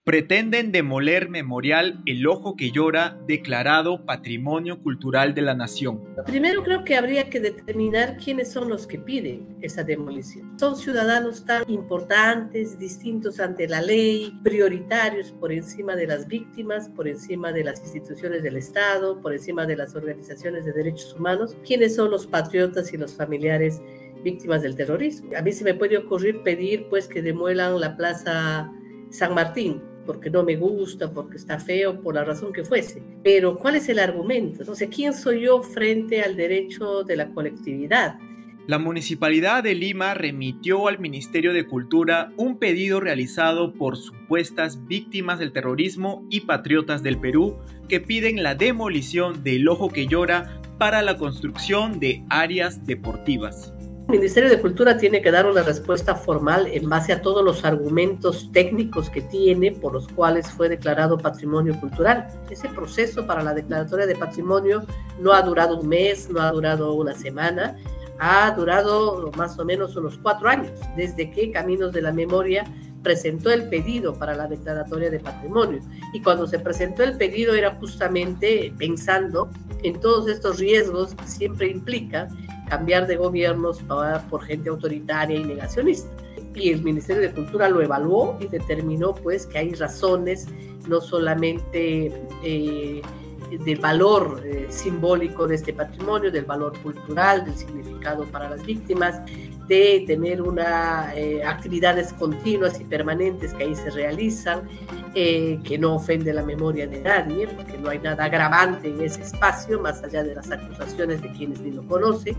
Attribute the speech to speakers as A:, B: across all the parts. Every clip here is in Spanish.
A: Pretenden demoler memorial El Ojo que Llora, declarado Patrimonio Cultural de la Nación.
B: Primero creo que habría que determinar quiénes son los que piden esa demolición. Son ciudadanos tan importantes, distintos ante la ley, prioritarios por encima de las víctimas, por encima de las instituciones del Estado, por encima de las organizaciones de derechos humanos. ¿Quiénes son los patriotas y los familiares víctimas del terrorismo? A mí se me puede ocurrir pedir pues que demuelan la Plaza San Martín, porque no me gusta, porque está feo, por la razón que fuese. Pero ¿cuál es el argumento? O sea, ¿quién soy yo frente al derecho de la colectividad?
A: La Municipalidad de Lima remitió al Ministerio de Cultura un pedido realizado por supuestas víctimas del terrorismo y patriotas del Perú que piden la demolición del Ojo que Llora para la construcción de áreas deportivas.
B: El Ministerio de Cultura tiene que dar una respuesta formal en base a todos los argumentos técnicos que tiene por los cuales fue declarado patrimonio cultural. Ese proceso para la declaratoria de patrimonio no ha durado un mes, no ha durado una semana, ha durado más o menos unos 4 años, desde que Caminos de la Memoria presentó el pedido para la declaratoria de patrimonio. Y cuando se presentó el pedido era justamente pensando en todos estos riesgos que siempre implica cambiar de gobiernos por gente autoritaria y negacionista. Y el Ministerio de Cultura lo evaluó y determinó pues que hay razones no solamente del valor simbólico de este patrimonio, del valor cultural, del significado para las víctimas, de tener actividades continuas y permanentes que ahí se realizan, que no ofende la memoria de nadie, porque no hay nada agravante en ese espacio, más allá de las acusaciones de quienes ni lo conocen,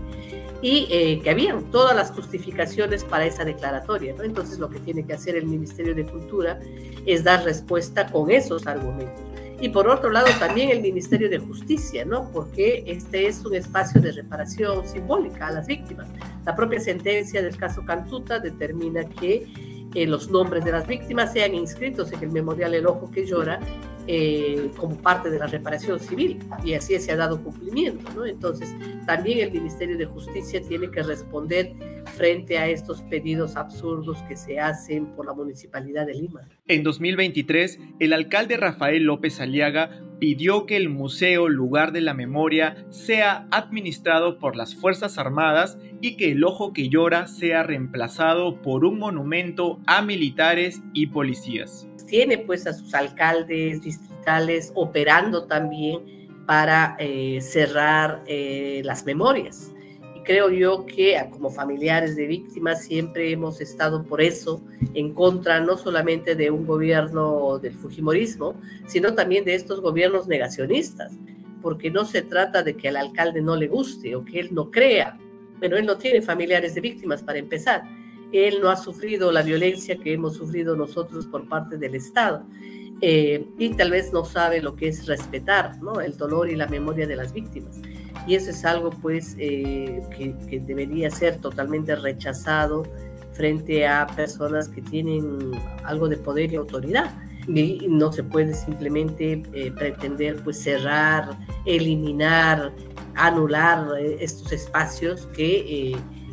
B: y que habían todas las justificaciones para esa declaratoria, ¿no? Entonces lo que tiene que hacer el Ministerio de Cultura es dar respuesta con esos argumentos. Y por otro lado también el Ministerio de Justicia, ¿no? Porque este es un espacio de reparación simbólica a las víctimas. La propia sentencia del caso Cantuta determina que los nombres de las víctimas sean inscritos en el memorial El Ojo que Llora como parte de la reparación civil, y así se ha dado cumplimiento, ¿no? Entonces también el Ministerio de Justicia tiene que responder frente a estos pedidos absurdos que se hacen por la Municipalidad de Lima.
A: En 2023, el alcalde Rafael López Aliaga pidió que el Museo Lugar de la Memoria sea administrado por las Fuerzas Armadas y que El Ojo que Llora sea reemplazado por un monumento a militares y policías.
B: Tiene pues a sus alcaldes distritales operando también para cerrar las memorias. Y creo yo que como familiares de víctimas siempre hemos estado por eso en contra no solamente de un gobierno del fujimorismo, sino también de estos gobiernos negacionistas, porque no se trata de que al alcalde no le guste o que él no crea. Bueno, él no tiene familiares de víctimas para empezar. Él no ha sufrido la violencia que hemos sufrido nosotros por parte del Estado, y tal vez no sabe lo que es respetar, ¿no?, el dolor y la memoria de las víctimas. Y eso es algo pues que debería ser totalmente rechazado frente a personas que tienen algo de poder y autoridad. Y no se puede simplemente pretender pues cerrar, eliminar, anular estos espacios que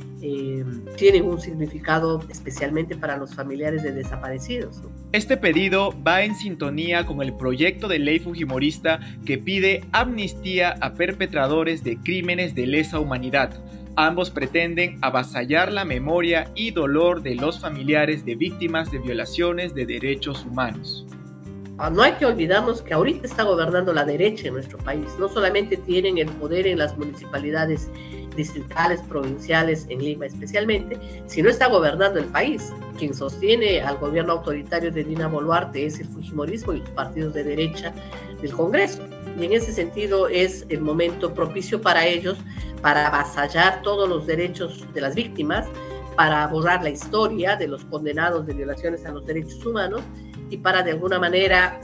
B: tienen un significado especialmente para los familiares de desaparecidos, ¿no?
A: Este pedido va en sintonía con el proyecto de ley fujimorista que pide amnistía a perpetradores de crímenes de lesa humanidad. Ambos pretenden avasallar la memoria y dolor de los familiares de víctimas de violaciones de derechos humanos.
B: No hay que olvidarnos que ahorita está gobernando la derecha en nuestro país. No solamente tienen el poder en las municipalidades distritales, provinciales, en Lima especialmente, sino está gobernando el país. Quien sostiene al gobierno autoritario de Dina Boluarte es el fujimorismo y los partidos de derecha del Congreso. Y en ese sentido es el momento propicio para ellos para avasallar todos los derechos de las víctimas, para borrar la historia de los condenados de violaciones a los derechos humanos y para de alguna manera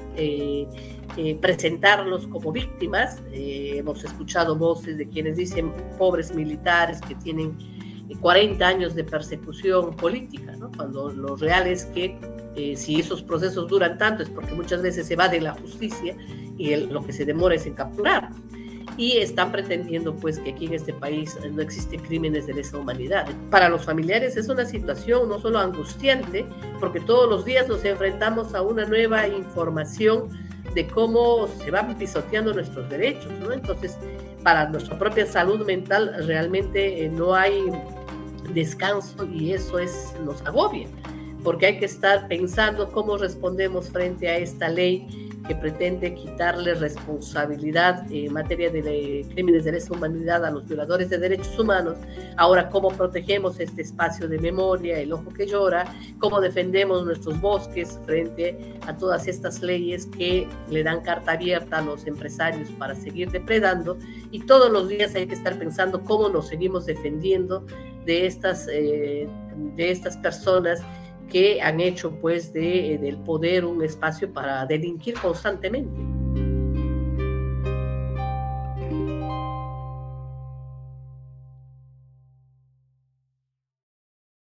B: presentarlos como víctimas. Hemos escuchado voces de quienes dicen pobres militares que tienen 40 años de persecución política, ¿no?, cuando lo real es que si esos procesos duran tanto es porque muchas veces se evade la justicia y lo que se demora es en capturarlos. y están pretendiendo pues que aquí en este país no existen crímenes de lesa humanidad. Para los familiares es una situación no solo angustiante, porque todos los días nos enfrentamos a una nueva información de cómo se van pisoteando nuestros derechos, ¿no? Entonces, para nuestra propia salud mental realmente no hay descanso y eso nos agobia, porque hay que estar pensando cómo respondemos frente a esta ley que pretende quitarle responsabilidad en materia de crímenes de lesa humanidad a los violadores de derechos humanos. Ahora, ¿cómo protegemos este espacio de memoria, el ojo que llora? ¿Cómo defendemos nuestros bosques frente a todas estas leyes que le dan carta abierta a los empresarios para seguir depredando? Y todos los días hay que estar pensando cómo nos seguimos defendiendo de estas personas que han hecho pues del poder un espacio para delinquir constantemente.